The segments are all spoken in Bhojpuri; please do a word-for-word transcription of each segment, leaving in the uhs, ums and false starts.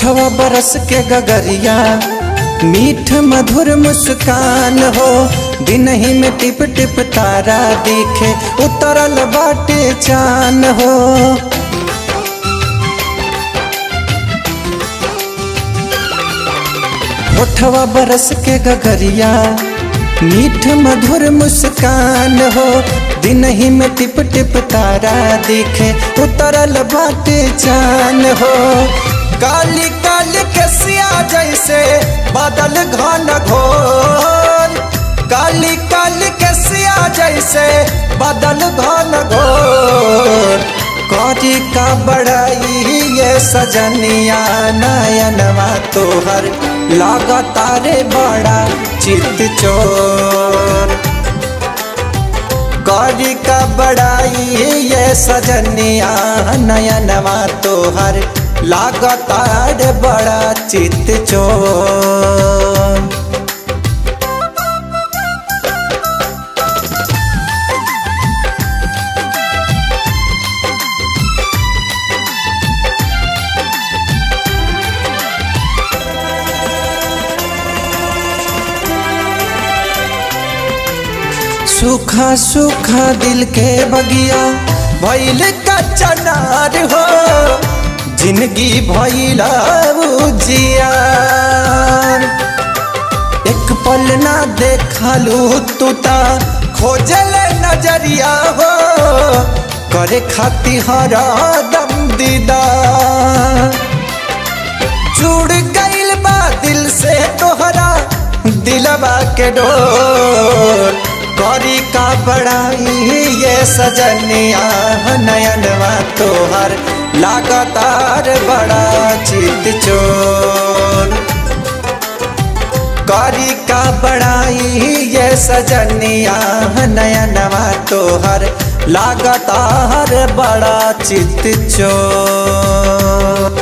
होठवा बरस के गगरिया मीठ मधुर मुस्कान हो, दिन ही में टिप टिप तारा दिखे उतरल बाटे चान हो। होठवा बरस के गगरिया मीठ मधुर मुस्कान हो, दिन ही में टिप टिप तारा दिखे उतरल बाटे चान हो। काली काली कसिया जैसे बादल घन घोर, काली काली कसिया जैसे बादल घन घोर। कौरी का बड़ाई ये सजनिया नयनवा तोहर लागतारे बड़ा चित चोर। कौरी का बड़ाई ये सजनिया नयनवा तोहर लागतार बड़ा चित चोर। सूखा सूखा दिल के बगिया भइल का चनार हो, जिंदगी भइला उजियार। एक पल ना देखलू तू ता खोजल नजरिया हो, करे खाती हरा दम दीदार। जुड़ गइल बा दिल से तोहरा दिलवा के डोर। कौरी का बड़ाई ये सजनिया नयनवा तोहर लागतार बड़ा चित चोर। कौरी का बड़ाई ये सजनिया नयनवा तोहर लागतार बड़ा चित चोर।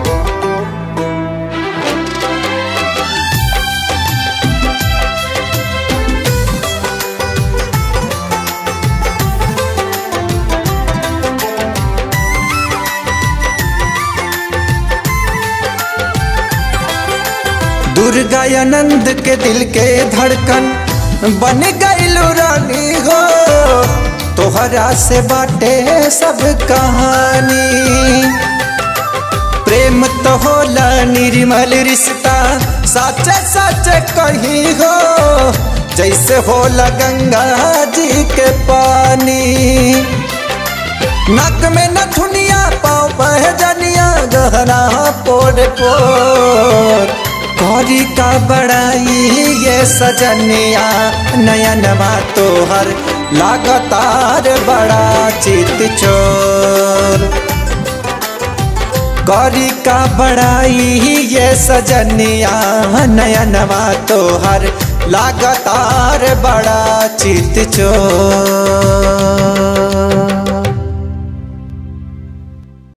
दुर्गानंद के दिल के धड़कन बन गइलू रानी हो, तोहरा से बाटे सब कहानी। प्रेम तो होला निर्मल रिश्ता सच सच कही हो, जैसे होला गंगा जी के पानी। नक में नथुनिया पाँव पहजनिया गहना पोर पोर। कौरी का बड़ाई ये सजनिया नयनवा तोहर लागतार बड़ा चित चोर। कौरी का बड़ाई ये सजनिया नयनवा तोहर लागतार बड़ा चित चोर।